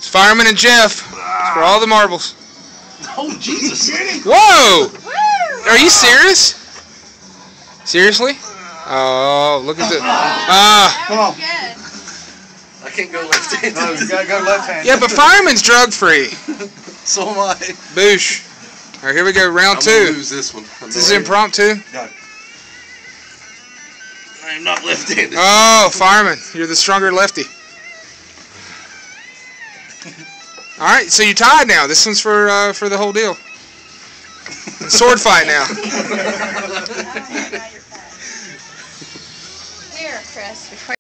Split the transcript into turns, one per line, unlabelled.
It's Fireman and Jeff. For all the marbles.
Oh, Jesus.
Whoa! Are you serious? Seriously? Oh, look at the...
Come on.
I can't go left-handed.
No, you gotta go left-handed.
Yeah, but Fireman's drug-free.
So am I.
Boosh. All right, here we go. Round
I'm
2.
gonna lose this one.
This is impromptu.
Go.
I'm not left-handed.
Oh, Fireman, you're the stronger lefty. All right, so you're tied now. This one's for the whole deal. Sword fight now.